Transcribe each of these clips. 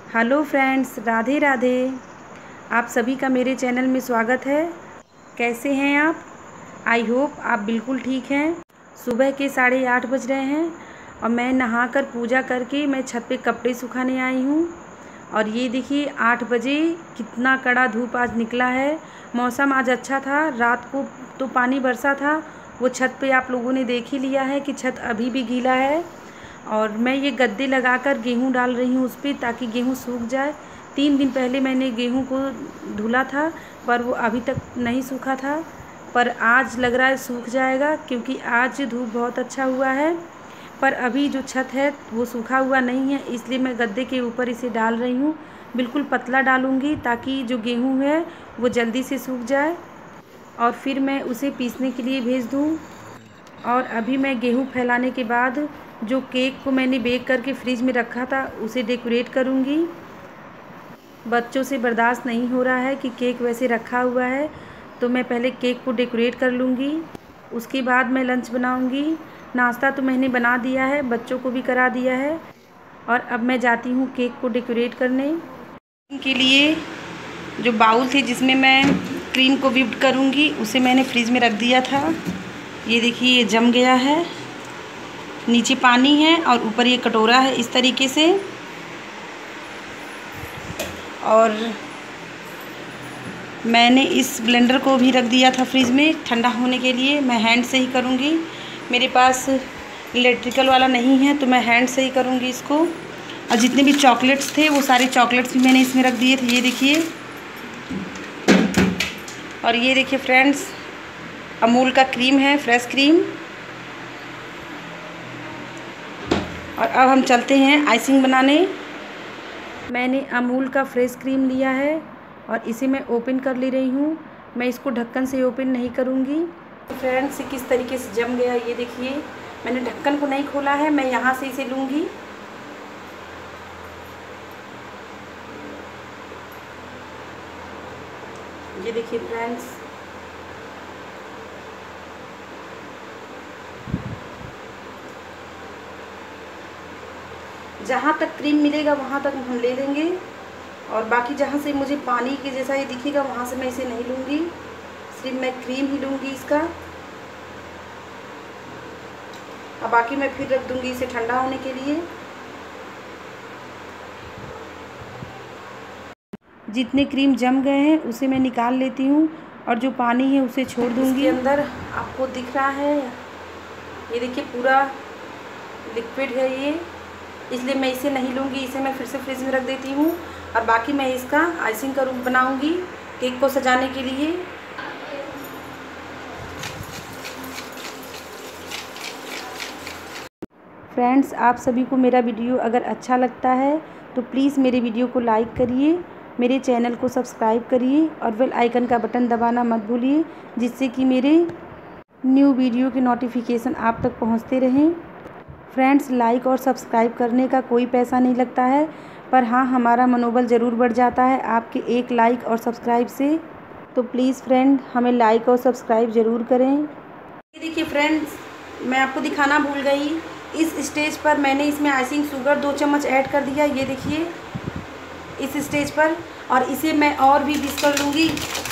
Hello friends, Radhe Radhe. आप सभी का मेरे चैनल में स्वागत है। कैसे हैं आप? आई होप आप बिल्कुल ठीक हैं। सुबह के 8:30 बज रहे हैं और मैं नहाकर पूजा करके मैं छत पे कपड़े सुखाने आई हूँ। और ये देखिए 8 बजे कितना कड़ा धूप आज निकला है। मौसम आज अच्छा था। रात को तो पानी बरसा था, वो छत पे आप लोगों ने देख ही लिया है कि छत अभी भी गीला है। और मैं ये गद्दे लगाकर गेहूँ डाल रही हूँ उस पर, ताकि गेहूँ सूख जाए। 3 दिन पहले मैंने गेहूँ को धुला था, पर वो अभी तक नहीं सूखा था। पर आज लग रहा है सूख जाएगा, क्योंकि आज धूप बहुत अच्छा हुआ है। पर अभी जो छत है वो सूखा हुआ नहीं है, इसलिए मैं गद्दे के ऊपर इसे डाल रही हूँ। बिल्कुल पतला डालूँगी, ताकि जो गेहूँ है वो जल्दी से सूख जाए और फिर मैं उसे पीसने के लिए भेज दूँ। और अभी मैं गेहूँ फैलाने के बाद जो केक को मैंने बेक करके फ्रिज में रखा था उसे डेकोरेट करूँगी। बच्चों से बर्दाश्त नहीं हो रहा है कि केक वैसे रखा हुआ है, तो मैं पहले केक को डेकोरेट कर लूँगी। उसके बाद मैं लंच बनाऊँगी। नाश्ता तो मैंने बना दिया है, बच्चों को भी करा दिया है। और अब मैं जाती हूँ केक को डेकोरेट करने के लिए। जो बाउल थे जिसमें मैं क्रीम को व्हिप करूँगी, उसे मैंने फ्रिज में रख दिया था। ये देखिए ये जम गया है। नीचे पानी है और ऊपर ये कटोरा है इस तरीके से। और मैंने इस ब्लेंडर को भी रख दिया था फ्रिज में ठंडा होने के लिए। मैं हैंड से ही करूँगी, मेरे पास इलेक्ट्रिकल वाला नहीं है, तो मैं हैंड से ही करूँगी इसको। और जितने भी चॉकलेट्स थे वो सारे चॉकलेट्स भी मैंने इसमें रख दिए थे, ये देखिए। और ये देखिए फ्रेंड्स, अमूल का क्रीम है, फ्रेश क्रीम। और अब हम चलते हैं आइसिंग बनाने। मैंने अमूल का फ्रेश क्रीम लिया है और इसे मैं ओपन कर ले रही हूँ। मैं इसको ढक्कन से ओपन नहीं करूँगी। फ्रेंड्स, किस तरीके से जम गया ये देखिए। मैंने ढक्कन को नहीं खोला है, मैं यहाँ से इसे लूँगी। ये देखिए फ्रेंड्स, जहाँ तक क्रीम मिलेगा वहाँ तक हम ले लेंगे। और बाकी जहाँ से मुझे पानी के जैसा ये दिखेगा वहाँ से मैं इसे नहीं लूँगी, सिर्फ मैं क्रीम ही लूँगी इसका। अब बाकी मैं फिर रख दूँगी इसे ठंडा होने के लिए। जितने क्रीम जम गए हैं उसे मैं निकाल लेती हूँ और जो पानी है उसे छोड़ दूँगी। इसके अंदर आपको दिख रहा है, ये देखिए पूरा लिक्विड है ये, इसलिए मैं इसे नहीं लूँगी। इसे मैं फिर से फ्रिज में रख देती हूँ। और बाकी मैं इसका आइसिंग बनाऊँगी केक को सजाने के लिए। फ्रेंड्स, आप सभी को मेरा वीडियो अगर अच्छा लगता है तो प्लीज़ मेरे वीडियो को लाइक करिए, मेरे चैनल को सब्सक्राइब करिए और बेल आइकन का बटन दबाना मत भूलिए, जिससे कि मेरे न्यू वीडियो के नोटिफिकेशन आप तक पहुंचते रहें। फ्रेंड्स, लाइक और सब्सक्राइब करने का कोई पैसा नहीं लगता है, पर हाँ, हमारा मनोबल ज़रूर बढ़ जाता है आपके एक लाइक और सब्सक्राइब से। तो प्लीज़ फ्रेंड, हमें लाइक और सब्सक्राइब ज़रूर करें। ये देखिए फ्रेंड्स, मैं आपको दिखाना भूल गई, इस स्टेज पर मैंने इसमें आइसिंग शुगर 2 चम्मच ऐड कर दिया। ये देखिए इस स्टेज पर। और इसे मैं और भी मिक्स कर लूँगी।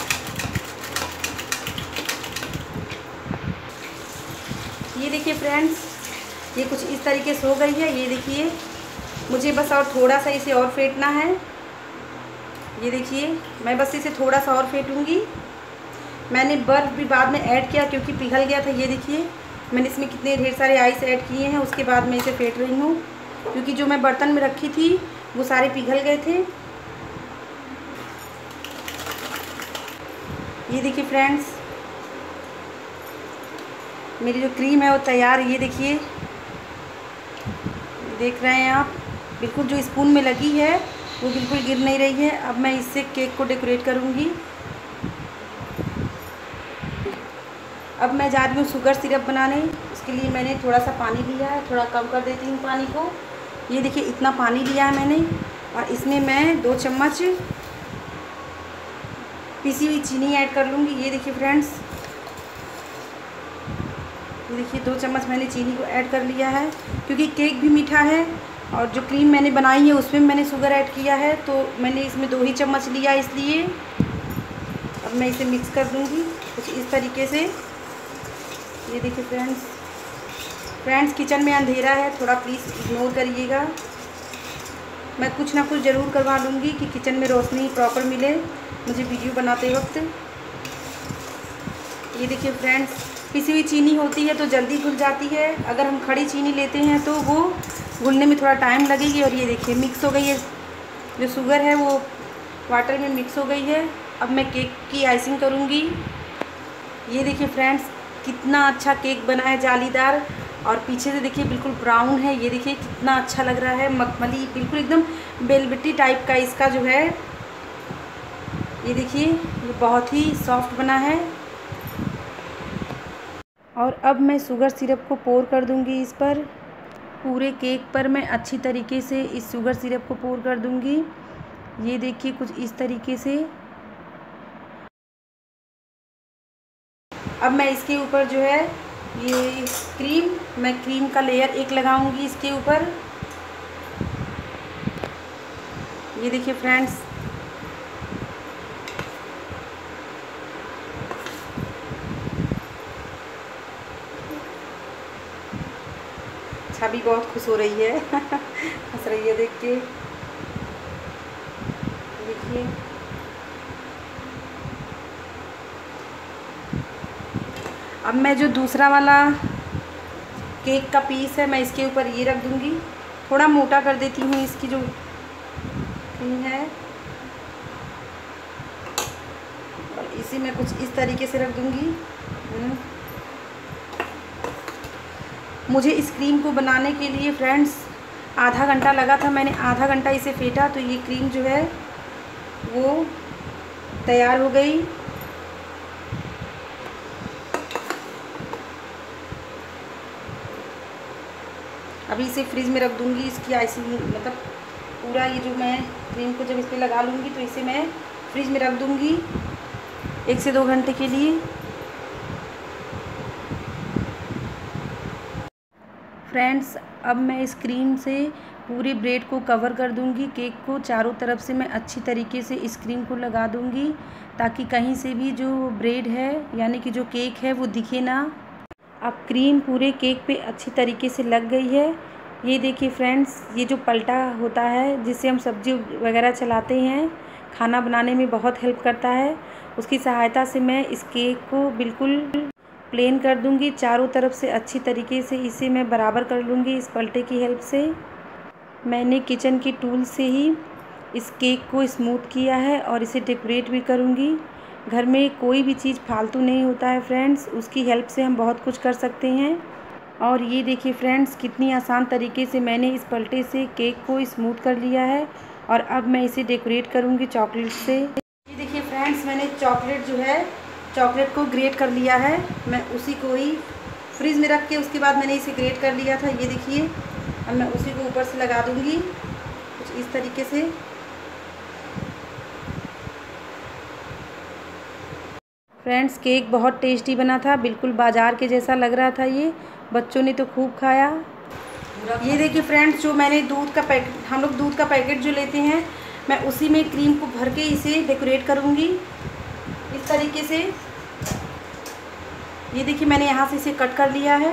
ये देखिए फ्रेंड्स, ये कुछ इस तरीके से हो गई है। ये देखिए, मुझे बस और थोड़ा सा इसे और फेंटना है। ये देखिए, मैं बस इसे थोड़ा सा और फेंटूँगी। मैंने बर्फ़ भी बाद में ऐड किया क्योंकि पिघल गया था। ये देखिए, मैंने इसमें कितने ढेर सारे आइस ऐड किए हैं। उसके बाद मैं इसे फेंट रही हूँ, क्योंकि जो मैं बर्तन में रखी थी वो सारे पिघल गए थे। ये देखिए फ्रेंड्स, मेरी जो क्रीम है वो तैयार। ये देखिए, देख रहे हैं आप, बिल्कुल जो स्पून में लगी है वो बिल्कुल गिर नहीं रही है। अब मैं इससे केक को डेकोरेट करूँगी। अब मैं जा रही हूँ शुगर सिरप बनाने। उसके लिए मैंने थोड़ा सा पानी लिया है, थोड़ा कम कर देती हूँ पानी को। ये देखिए इतना पानी लिया है मैंने, और इसमें मैं 2 चम्मच पिसी हुई चीनी ऐड कर लूँगी। ये देखिए फ्रेंड्स, ये देखिए 2 चम्मच मैंने चीनी को ऐड कर लिया है, क्योंकि केक भी मीठा है और जो क्रीम मैंने बनाई है उसमें मैंने शुगर ऐड किया है, तो मैंने इसमें 2 ही चम्मच लिया इसलिए। अब मैं इसे मिक्स कर दूंगी कुछ इस तरीके से। ये देखिए फ्रेंड्स किचन में अंधेरा है, थोड़ा प्लीज़ इग्नोर करिएगा। मैं कुछ ना कुछ ज़रूर करवा लूँगी कि किचन में रोशनी प्रॉपर मिले मुझे वीडियो बनाते वक्त। ये देखिए फ्रेंड्स, पिसी हुई चीनी होती है तो जल्दी घुल जाती है, अगर हम खड़ी चीनी लेते हैं तो वो घुलने में थोड़ा टाइम लगेगी। और ये देखिए मिक्स हो गई है, जो शुगर है वो वाटर में मिक्स हो गई है। अब मैं केक की आइसिंग करूँगी। ये देखिए फ्रेंड्स, कितना अच्छा केक बना है, जालीदार, और पीछे से देखिए बिल्कुल ब्राउन है। ये देखिए कितना अच्छा लग रहा है, मखमली, बिल्कुल एकदम वेलवेटी टाइप का इसका जो है। ये देखिए ये बहुत ही सॉफ्ट बना है। और अब मैं शुगर सिरप को पोर कर दूंगी इस पर, पूरे केक पर मैं अच्छी तरीके से इस शुगर सिरप को पोर कर दूंगी। ये देखिए कुछ इस तरीके से। अब मैं इसके ऊपर जो है ये मैं क्रीम का लेयर 1 लगाऊंगी इसके ऊपर। ये देखिए फ्रेंड्स, छवि बहुत खुश हो रही है हंस रही है देख के। देखिए अब मैं जो दूसरा वाला केक का पीस है मैं इसके ऊपर ये रख दूंगी। थोड़ा मोटा कर देती हूँ इसकी जो क्रीम है, और इसी में कुछ इस तरीके से रख दूंगी। मुझे इस क्रीम को बनाने के लिए फ्रेंड्स आधा घंटा लगा था। मैंने आधा घंटा इसे फेंटा तो ये क्रीम जो है वो तैयार हो गई। अभी इसे फ्रिज में रख दूंगी। इसकी आइसिंग मतलब पूरा ये जो मैं क्रीम को जब इस पर लगा लूँगी तो इसे मैं फ्रिज में रख दूंगी 1 से 2 घंटे के लिए। फ्रेंड्स अब मैं इस क्रीम से पूरे ब्रेड को कवर कर दूंगी। केक को चारों तरफ से मैं अच्छी तरीके से इस क्रीम को लगा दूंगी ताकि कहीं से भी जो ब्रेड है यानी कि जो केक है वो दिखे ना। अब क्रीम पूरे केक पे अच्छी तरीके से लग गई है। ये देखिए फ्रेंड्स, ये जो पलटा होता है जिससे हम सब्जी वगैरह चलाते हैं, खाना बनाने में बहुत हेल्प करता है, उसकी सहायता से मैं इस केक को बिल्कुल प्लेन कर दूंगी। चारों तरफ से अच्छी तरीके से इसे मैं बराबर कर लूँगी इस पलटे की हेल्प से। मैंने किचन की टूल से ही इस केक को स्मूथ किया है और इसे डेकोरेट भी करूँगी। घर में कोई भी चीज़ फालतू नहीं होता है फ्रेंड्स, उसकी हेल्प से हम बहुत कुछ कर सकते हैं। और ये देखिए फ्रेंड्स, कितनी आसान तरीके से मैंने इस पलटे से केक को स्मूथ कर लिया है। और अब मैं इसे डेकोरेट करूँगी चॉकलेट से। ये देखिए फ्रेंड्स, मैंने चॉकलेट को ग्रेट कर लिया है। मैं उसी को ही फ्रिज में रख के उसके बाद मैंने इसे ग्रेट कर लिया था। ये देखिए, अब मैं उसी को ऊपर से लगा दूँगी कुछ इस तरीके से। फ्रेंड्स केक बहुत टेस्टी बना था, बिल्कुल बाज़ार के जैसा लग रहा था। ये बच्चों ने तो खूब खाया। ये देखिए फ्रेंड्स, जो मैंने हम लोग दूध का पैकेट जो लेते हैं, मैं उसी में क्रीम को भर के इसे डेकोरेट करूँगी इस तरीके से। ये देखिए मैंने यहाँ से इसे कट कर लिया है।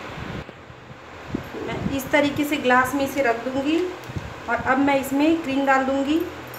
मैं इस तरीके से ग्लास में इसे रख दूँगी और अब मैं इसमें क्रीम डाल दूँगी।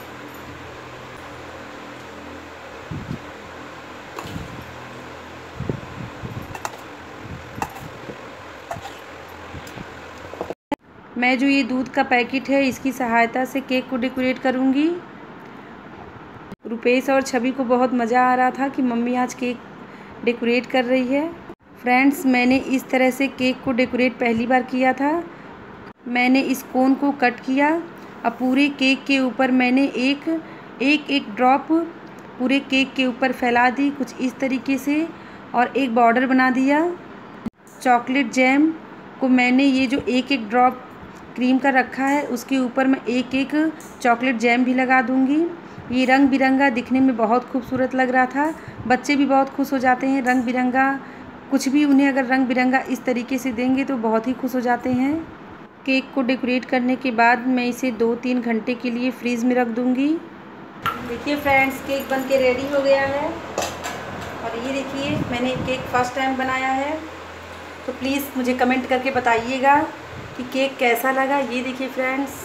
मैं जो ये दूध का पैकेट है इसकी सहायता से केक को डेकोरेट करूँगी। रुपेश और छवि को बहुत मज़ा आ रहा था कि मम्मी आज केक डेकोरेट कर रही है। फ्रेंड्स मैंने इस तरह से केक को डेकोरेट पहली बार किया था। मैंने इस कोन को कट किया। अब पूरे केक के ऊपर मैंने एक ड्रॉप पूरे केक के ऊपर फैला दी कुछ इस तरीके से, और एक बॉर्डर बना दिया। चॉकलेट जैम को मैंने ये जो एक ड्रॉप क्रीम का रखा है उसके ऊपर मैं एक चॉकलेट जैम भी लगा दूंगी। ये रंग बिरंगा दिखने में बहुत खूबसूरत लग रहा था। बच्चे भी बहुत खुश हो जाते हैं रंग बिरंगा कुछ भी, उन्हें अगर रंग बिरंगा इस तरीके से देंगे तो बहुत ही खुश हो जाते हैं। केक को डेकोरेट करने के बाद मैं इसे 2-3 घंटे के लिए फ्रीज़ में रख दूँगी। देखिए फ्रेंड्स, केक बन के रेडी हो गया है। और ये देखिए, मैंने केक फर्स्ट टाइम बनाया है, तो प्लीज़ मुझे कमेंट करके बताइएगा कि केक कैसा लगा। ये देखिए फ्रेंड्स,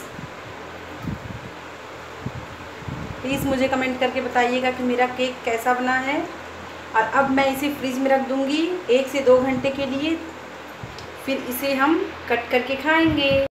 प्लीज़ मुझे कमेंट करके बताइएगा कि मेरा केक कैसा बना है। और अब मैं इसे फ्रीज में रख दूँगी 1 से 2 घंटे के लिए, फिर इसे हम कट करके खाएंगे।